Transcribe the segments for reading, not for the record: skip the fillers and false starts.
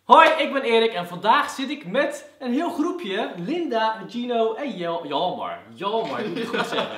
Hoi, ik ben Erik en vandaag zit ik met een heel groepje. Linda, Gino en Jalmar. Jalmar, moet ik goed zeggen.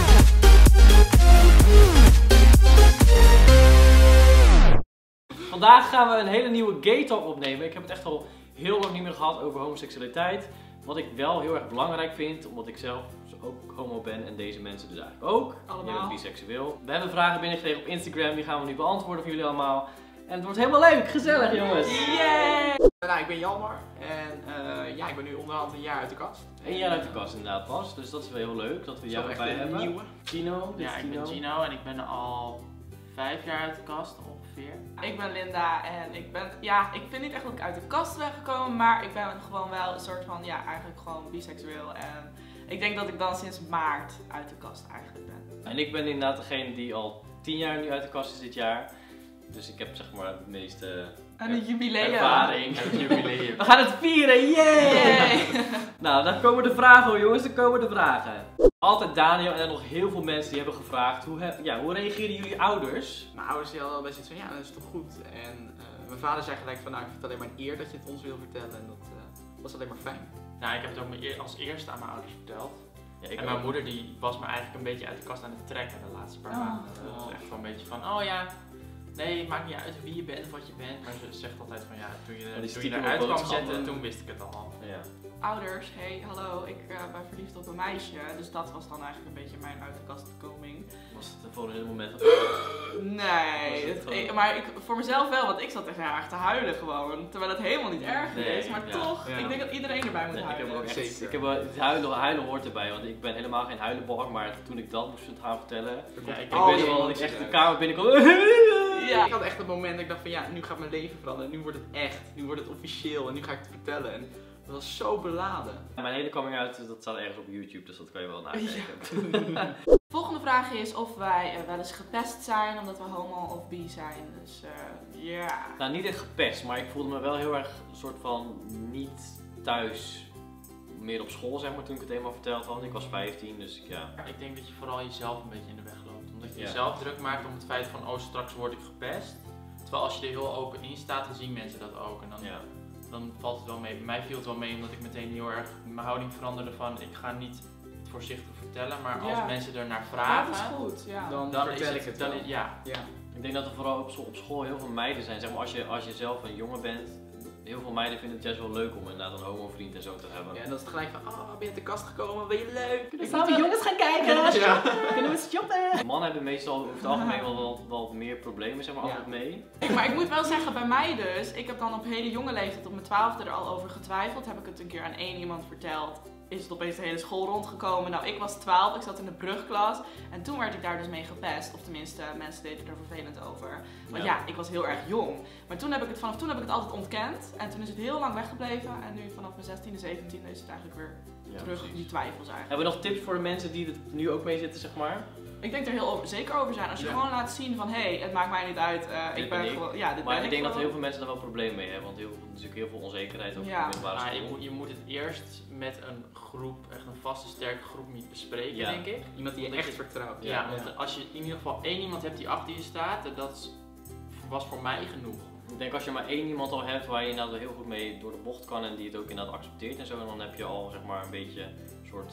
Vandaag gaan we een hele nieuwe gay talk opnemen. Ik heb het echt al heel lang niet meer gehad over homoseksualiteit. Wat ik wel heel erg belangrijk vind, omdat ik zelf ook homo ben en deze mensen dus eigenlijk ook. Allemaal. Jij bent biseksueel. We hebben vragen binnengekregen op Instagram, die gaan we nu beantwoorden voor jullie allemaal. En het wordt helemaal leuk, gezellig jongens! Yay! Nou, ik ben Jalmar en ja, ik ben nu onderhand een jaar uit de kast. Een jaar uit de kast inderdaad pas, dus dat is wel heel leuk dat we jou erbij hebben. Nieuwe. Gino, dit Ja, is ik ben Gino en ik ben al 5 jaar uit de kast ongeveer. Ik ben Linda en ik vind niet echt dat ik uit de kast ben gekomen, maar ik ben gewoon wel een soort van, eigenlijk gewoon biseksueel. En ik denk dat ik dan sinds maart uit de kast eigenlijk ben. En ik ben inderdaad degene die al 10 jaar nu uit de kast is dit jaar. Dus ik heb zeg maar het meeste Een jubileum. ervaring. Het jubileum. We gaan het vieren, Yay! Nou, dan komen de vragen hoor jongens, dan komen de vragen. Altijd Daniel en er nog heel veel mensen die hebben gevraagd, hoe reageren jullie ouders? Mijn ouders die hadden al best iets van, ja, dat is toch goed. En mijn vader zei gelijk van, nou, ik vind het alleen maar een eer dat je het ons wil vertellen. En dat was alleen maar fijn. Nou, ik heb het ook als eerste aan mijn ouders verteld. Ja, En mijn moeder die was me eigenlijk een beetje uit de kast aan het trekken de laatste paar maanden. Dat was echt wel een beetje van, oh ja, nee, het maakt niet uit wie je bent of wat je bent. Maar ze zegt altijd van, ja, toen je eruit kwam zetten, toen wist ik het al. Ja. Ouders, hey, hallo, ik ben verliefd op een meisje. Dus dat was dan eigenlijk een beetje mijn uit de kastkoming. Was het voor een heel moment Nee, maar voor mezelf wel, want ik zat echt erg te huilen gewoon. Terwijl het helemaal niet erg Nee, is, maar ja. toch, Ja. ik denk dat iedereen erbij moet Nee, ik huilen. heb ook echt, Zeker. ik heb wel, het huilen hoort erbij, want ik ben helemaal geen huilenbalk, maar toen ik dat moest gaan vertellen, Ja, ik al weet die nog wel dat ik emoties echt de eruit. kamer binnenkwam. Ja. Ik had echt het moment dat ik dacht van ja, nu gaat mijn leven veranderen, nu wordt het echt, nu wordt het officieel en nu ga ik het vertellen. En dat was zo beladen. Mijn hele coming out, dat staat ergens op YouTube, dus dat kan je wel nakijken. Ja. Volgende vraag is of wij wel eens gepest zijn omdat we homo of bi zijn. Dus ja. Nou, niet echt gepest, maar ik voelde me wel heel erg een soort van niet thuis. Meer op school, zeg maar, toen ik het eenmaal verteld had. Ik was 15, dus ja. Ik denk dat je vooral jezelf een beetje in de weg loopt. Omdat je Ja. jezelf druk maakt om het feit van, oh straks word ik gepest. Terwijl als je er heel open in staat, dan zien mensen dat ook. En Ja. dan valt het wel mee. Bij mij viel het wel mee omdat ik meteen heel erg mijn houding veranderde van, ik ga niet het voorzichtig vertellen. Maar als Ja. mensen er naar Dat vragen, is goed, ja. dan vertel is het, ja. Ik denk dat er vooral op school heel veel meiden zijn. Zeg maar, als je zelf een jongen bent, heel veel meiden vinden het juist wel leuk om inderdaad een homo-vriend en zo te hebben. Ja, en dat is het gelijk van, oh, ben je uit de kast gekomen, ben je leuk? Dan gaan we jongens gaan kijken. Ja. Kunnen we shoppen? Mannen hebben meestal over het algemeen wel meer problemen, zeg maar, Ja. altijd mee. Maar ik moet wel zeggen, bij mij dus, ik heb dan op hele jonge leeftijd, op mijn 12e er al over getwijfeld. Heb ik het een keer aan één iemand verteld, is het opeens de hele school rondgekomen. Nou, ik was 12, ik zat in de brugklas en toen werd ik daar dus mee gepest. Of tenminste, mensen deden er vervelend over. Want ja, ik was heel erg jong. Maar vanaf toen heb ik het altijd ontkend. En toen is het heel lang weggebleven. En nu vanaf mijn 16e, 17e is het eigenlijk weer terug, precies. die twijfels eigenlijk. Hebben we nog tips voor de mensen die er nu ook mee zitten, zeg maar? Ik denk er heel zeker over zijn. Als je gewoon laat zien van, hé, het maakt mij niet uit. Ik ben gewoon, ja, dit Maar ben ik denk dat gewoon. heel veel mensen daar wel problemen mee hebben, want er is natuurlijk heel veel onzekerheid over Ja. de middelbare Maar school. je moet het eerst met een groep, echt een vaste sterke groep niet bespreken, Ja. denk ik. Iemand die je Omdat echt vertrouwt. Ja, want als je in ieder geval één iemand hebt die achter je staat, dat was voor mij genoeg. Ik denk als je maar één iemand al hebt waar je inderdaad heel goed mee door de bocht kan en die het ook inderdaad accepteert en zo, en dan heb je al zeg maar een beetje een soort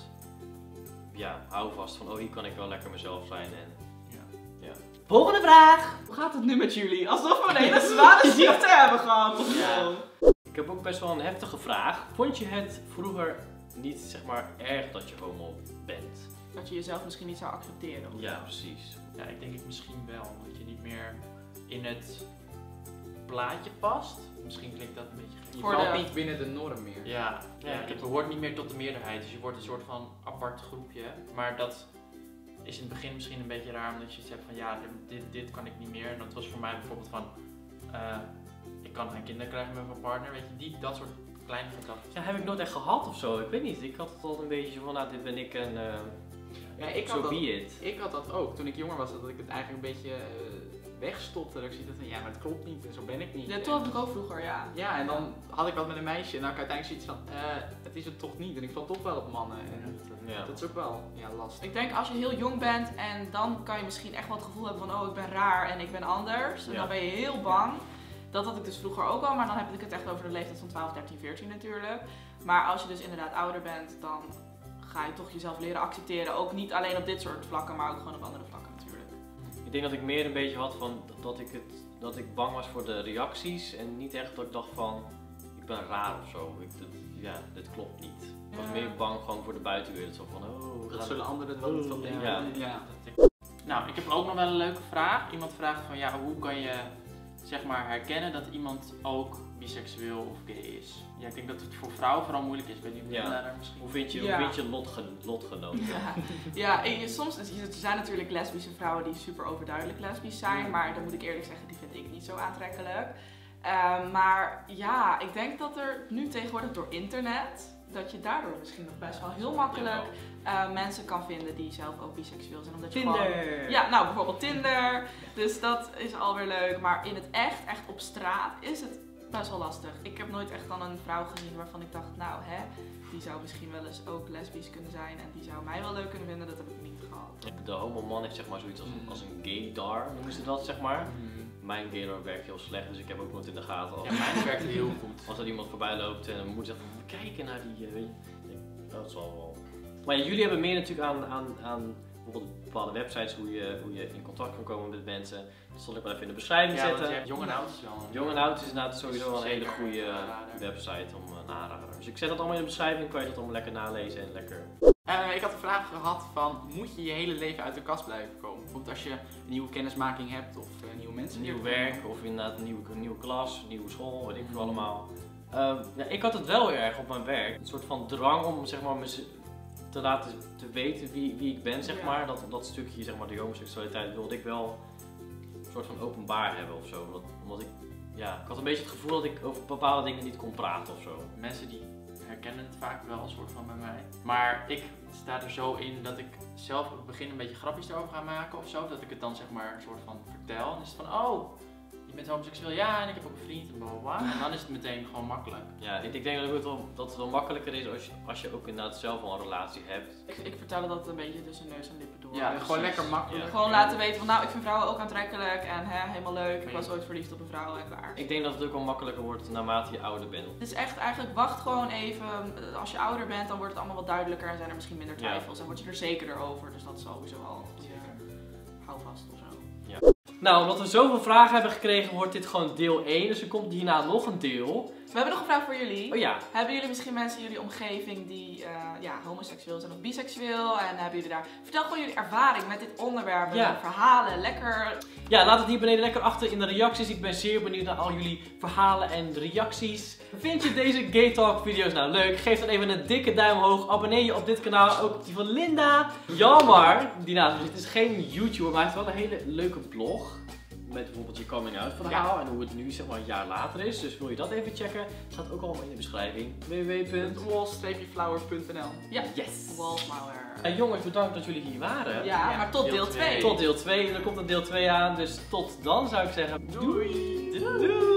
houvast van, oh, hier kan ik wel lekker mezelf zijn en ja. Volgende vraag. Hoe gaat het nu met jullie? Alsof we een hele zware ziekte hebben gehad of Ja. zo. Ik heb ook best wel een heftige vraag. Vond je het vroeger niet zeg maar erg dat je homo bent? Dat je jezelf misschien niet zou accepteren. Of Ja, zo. precies. Ja, ik denk het misschien wel, omdat je niet meer in het plaatje past. Misschien klinkt dat een beetje gek. Je valt niet binnen de norm meer. Ja, Ja, je behoort niet meer tot de meerderheid, dus je wordt een soort van apart groepje. Maar dat is in het begin misschien een beetje raar, omdat je zegt van ja, dit kan ik niet meer. En dat was voor mij bijvoorbeeld van, ik kan geen kinderen krijgen met mijn partner, weet je, dat soort kleine gedachten. Ja, heb ik nooit echt gehad of zo. Ik weet niet. Ik had het altijd een beetje zo van, nou, dit ben ik en Ja, ik so had, dat, be it. ik had dat ook. Toen ik jonger was, dat ik het eigenlijk een beetje wegstopte. Dat ik zoiets had van, ja, maar het klopt niet en zo ben ik niet. Ja, toen had ik ook vroeger, ja. Ja, en dan had ik wat met een meisje en dan had ik uiteindelijk zoiets van, het is het toch niet. En ik val toch wel op mannen. En Ja. dat is ook wel lastig. Ik denk als je heel jong bent en dan kan je misschien echt wel het gevoel hebben van, oh, ik ben raar en ik ben anders. En Ja. dan ben je heel bang. Dat had ik dus vroeger ook al, maar dan heb ik het echt over de leeftijd van 12, 13, 14 natuurlijk. Maar als je dus inderdaad ouder bent, dan ga je toch jezelf leren accepteren. Ook niet alleen op dit soort vlakken, maar ook gewoon op andere vlakken natuurlijk. Ik denk dat ik meer een beetje had van dat ik bang was voor de reacties en niet echt dat ik dacht van ik ben raar of zo. Dit klopt niet. Ik was meer bang gewoon voor de buitenwereld. Zo van Dat zullen anderen het wel niet van denken. Ja. Nou, ik heb ook nog wel een leuke vraag. Iemand vraagt van ja, hoe kan je zeg maar herkennen dat iemand ook biseksueel of gay is? Ja, ik denk dat het voor vrouwen vooral moeilijk is. Ik weet niet hoe daar misschien... Hoe vind je lotgenoten? Soms er zijn natuurlijk lesbische vrouwen die super overduidelijk lesbisch zijn, maar dan moet ik eerlijk zeggen, die vind ik niet zo aantrekkelijk. Maar ja, ik denk dat er nu tegenwoordig door internet, dat je daardoor misschien nog best wel heel makkelijk mensen kan vinden die zelf ook biseksueel zijn. Omdat je Tinder! Ja, nou bijvoorbeeld Tinder. Dus dat is alweer leuk. Maar in het echt op straat, is het best wel lastig. Ik heb nooit echt dan een vrouw gezien waarvan ik dacht, nou die zou misschien wel eens ook lesbisch kunnen zijn en die zou mij wel leuk kunnen vinden. Dat heb ik niet gehad. De homo-man heeft zeg maar zoiets als een gaydar, noemen ze dat zeg maar. Mijn gaydar werkt heel slecht, dus ik heb ook nooit in de gaten. Ja, mijn werkt heel goed. Als er iemand voorbij loopt en dan moet je zeggen, kijken naar die, dat is wel. Maar ja, jullie hebben meer natuurlijk aan bijvoorbeeld bepaalde websites hoe je in contact kan komen met mensen. Dat zal ik wel even in de beschrijving zetten. Jong en Oud is wel Jong en Oud is inderdaad sowieso een hele goede website om een aanrader. Dus ik zet dat allemaal in de beschrijving, kan je dat allemaal lekker nalezen en lekker. Ik had een vraag gehad van, moet je je hele leven uit de kast blijven komen? Bijvoorbeeld als je een nieuwe kennismaking hebt of nieuwe mensen. Een nieuw werk of inderdaad een nieuwe klas, een nieuwe school, weet ik veel allemaal. Ik had het wel erg op mijn werk. Een soort van drang om zeg maar te laten te weten wie ik ben, zeg maar. Dat stukje, zeg maar, de homoseksualiteit wilde ik wel een soort van openbaar hebben of zo. Omdat ik had een beetje het gevoel dat ik over bepaalde dingen niet kon praten of zo. Mensen die herkennen het vaak wel een soort van bij mij. Maar ik sta er zo in dat ik zelf op het begin een beetje grapjes erover ga maken of zo. Dat ik het dan zeg maar een soort van vertel. En dan is het van, oh, je bent homoseksueel, ja, en ik heb ook een vriend en blablabla. En dan is het meteen gewoon makkelijk. Ja, ik denk dat het wel makkelijker is als je ook inderdaad zelf al een relatie hebt. Ik vertel dat een beetje tussen neus en lippen door. Ja, gewoon lekker makkelijk. Ja. Gewoon laten weten van, nou, ik vind vrouwen ook aantrekkelijk en helemaal leuk. Ik was ooit verliefd op een vrouw en klaar. Ik denk dat het ook wel makkelijker wordt naarmate je ouder bent. Het is echt eigenlijk, wacht gewoon even. Als je ouder bent, dan wordt het allemaal wat duidelijker en zijn er misschien minder twijfels. En word je er zekerder over. Dus dat is sowieso al een goede houvast of zo. Nou, omdat we zoveel vragen hebben gekregen, wordt dit gewoon deel 1. Dus er komt hierna nog een deel. We hebben nog een vraag voor jullie. Oh ja. Hebben jullie misschien mensen in jullie omgeving die homoseksueel zijn of biseksueel? En hebben jullie daar... Vertel gewoon jullie ervaring met dit onderwerp. Ja. Verhalen, lekker... Ja, laat het hier beneden lekker achter in de reacties. Ik ben zeer benieuwd naar al jullie verhalen en reacties. Vind je deze Gay Talk video's nou leuk? Geef dan even een dikke duim omhoog. Abonneer je op dit kanaal, ook op die van Linda. Jammer, die naast me zit, is geen YouTuber, maar hij heeft wel een hele leuke blog. Met bijvoorbeeld je coming out verhaal en hoe het nu zeg maar een jaar later is. Dus wil je dat even checken? Staat ook allemaal in de beschrijving. www.wall-flower.nl. Ja, Yes! Wallflower. Jongens, bedankt dat jullie hier waren. Ja, maar tot deel 2. Tot deel 2. En er komt een deel 2 aan. Dus tot dan zou ik zeggen. Doei! Doei!